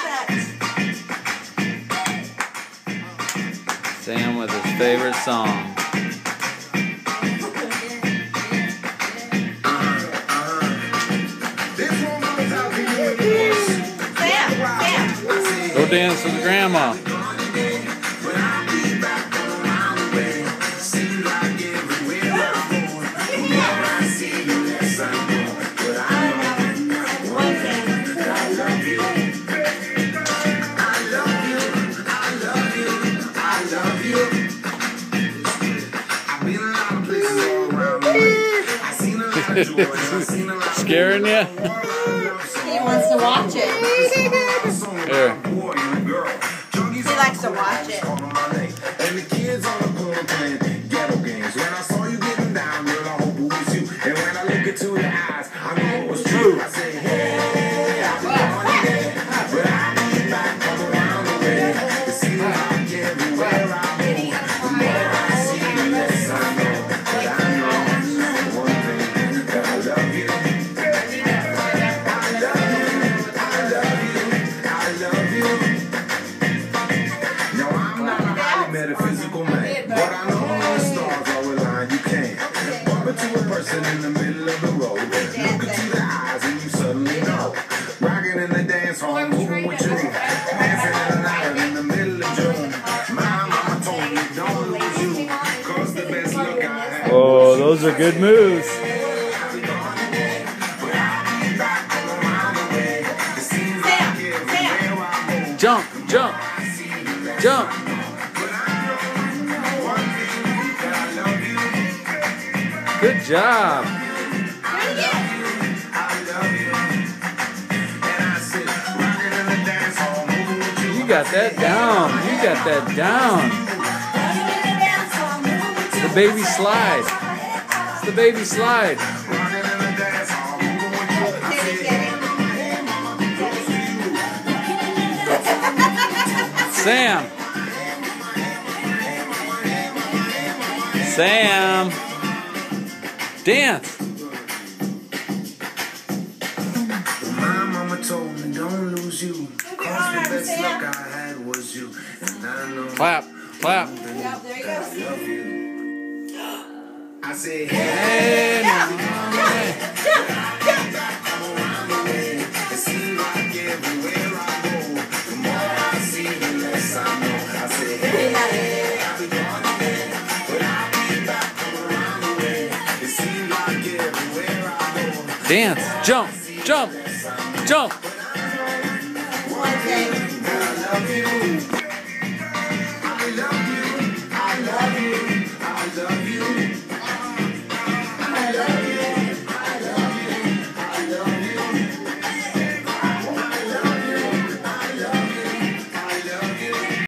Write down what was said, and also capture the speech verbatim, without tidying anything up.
Sam with his favorite song. Go dance with grandma. Scaring you? He wants to watch it. Here. He likes to watch it. And the kids on the corner playing ghetto games. When I saw you getting down, girl, I hope it was you. And when I look into your eyes, I know it was true. I say, hey, I'll be on it, but I'll be back from around the way. It seems like everywhere I go, the more I see, the less I know. But I know one thing, that I love you. I love you, I love you, I love you. Now I'm not a highly metaphysical man, but I know when the stars are aligned, you can bump into a person in the middle of the road, look into the eyes and you suddenly know. Rocking in the dance hall, moving with you, dancing in the night in the middle of June. My mama told me don't lose you, cause the best look I had. Oh, those are good moves. Jump, jump, jump. Good job. You got that down. You got that down. The baby slide. It's the baby slide. Sam. Sam. Dance. My mama told me don't lose you, cause the best luck I had was you. And I know Clap. Clap. Yep, there you go. I love you. I say, hey, Hey, Jump, jump, jump, it seems like everywhere I go, the more I see, the less I know. I say, hey, I'll be gone again, but I'll be back around the way. It seems like everywhere I go. dance. Jump. Jump. Jump. One thing.